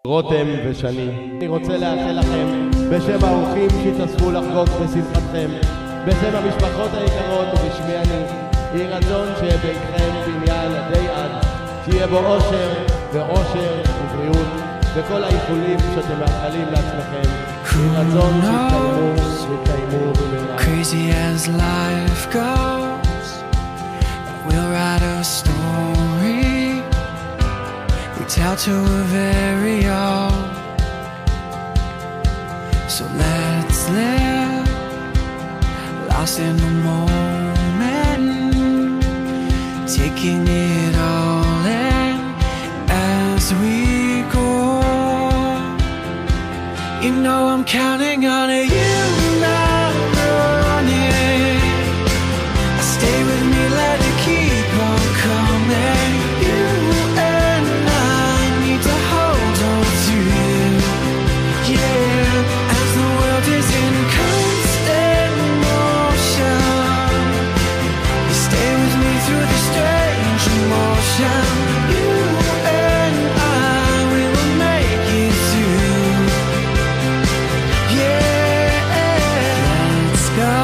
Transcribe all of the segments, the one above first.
רותם ושני. אני רוצה לאחל לכם בשם האורחים שהתאספו לחגוג בשמחתכם, בשם המשפחות היקרות ובשמי אני, יהי רצון שיהיה ביתכם בניין עדי עד, שיהיה בו אושר ועושר ובריאות וכל האיחולים שאתם מאחלים לעצמכם. יהי רצון שיתקיימו במהרה. Crazy as life goes, we'll write a story we tell to a very own. So let's live, lost in the moment, taking it all in as we go. You know I'm counting on you now, running. Stay with me, let it keep on coming. You and I need to hold on to you, yeah. As the world is in constant motion, you stay with me through the strange emotion. You and I, we will make it through, yeah. Let's go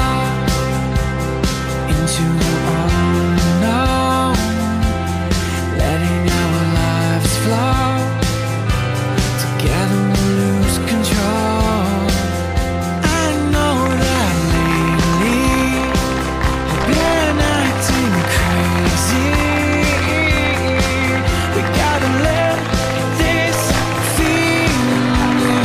into the unknown, letting our lives flow. Together we'll lose control. I know that lately I've been acting crazy. We gotta let this feeling go.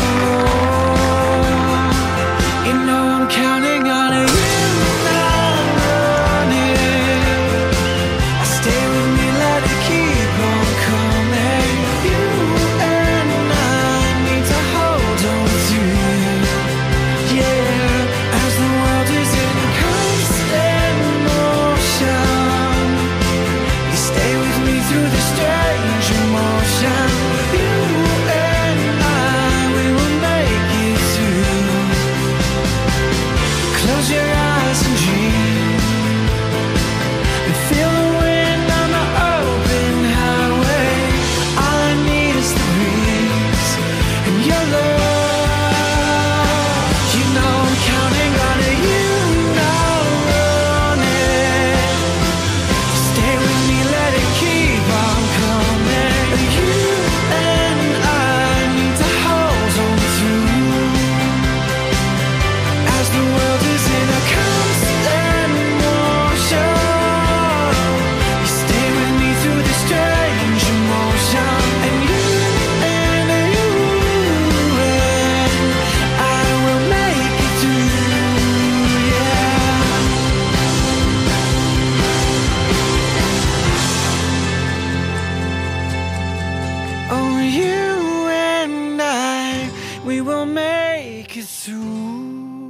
You know I'm counting on you now, running. Stay with me, let it keep on coming. You and I need to hold on to you, yeah. As the world is in constant motion, you stay with me through the strange emotion. You and I, we will make it through. Close your eyes and dream, and feel the wind on the open highway. All I need is the breeze and your love. You know I'm counting on you now, running. Stay with me, let it keep on coming. You and I need to hold on through, as the world is in a constant motion. You stay with me through the strange emotion. And you and I will make it through, yeah. Oh, you and I, we will make it through.